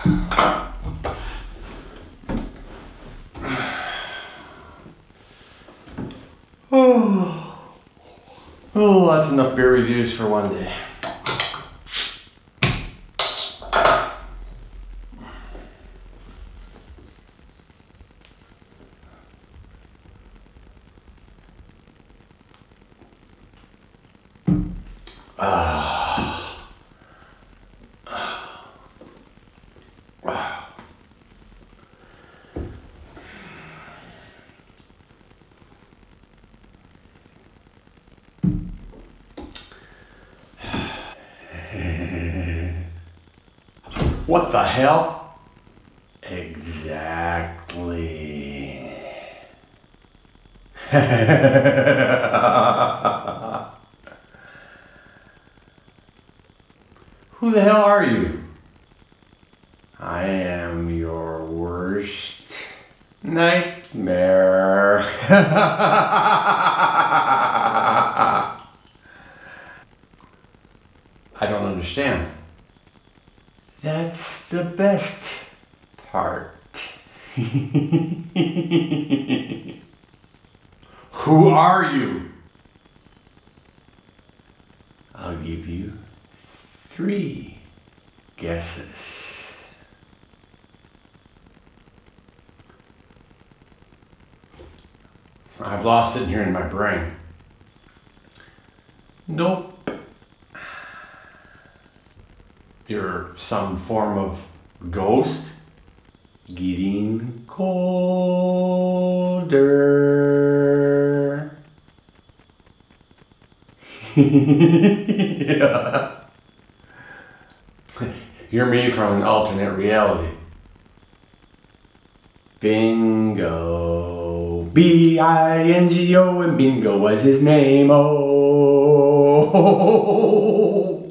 Oh, that's enough beer reviews for one day. What the hell? Exactly. Who the hell are you? I am your worst nightmare. I don't understand. That's the best part. Who are you? I'll give you 3 guesses. I've lost it here in my brain. Nope. You're some form of ghost? Getting colder. Yeah. You're me from an alternate reality. Bingo. B-I-N-G-O, and Bingo was his name. Oh.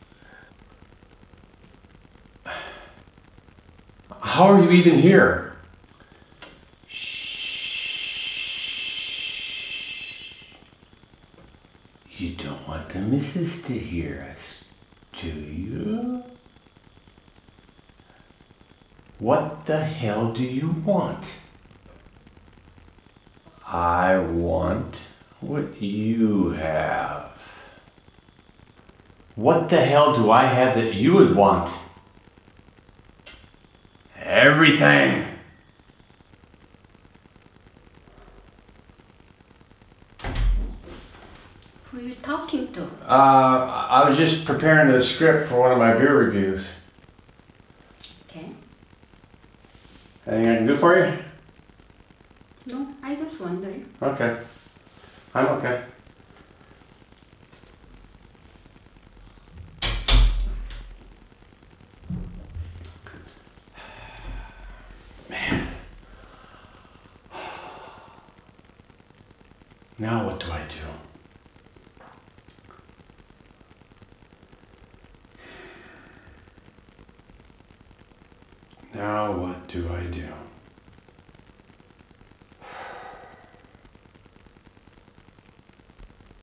How are you even here? You don't want the missus to hear us, do you? What the hell do you want? I want what you have. What the hell do I have that you would want? Everything. Who are you talking to? I was just preparing a script for one of my beer reviews. Okay. Anything I can do for you? No, I was wondering. Okay. I'm okay. Man. Now what do I do? Now what do I do?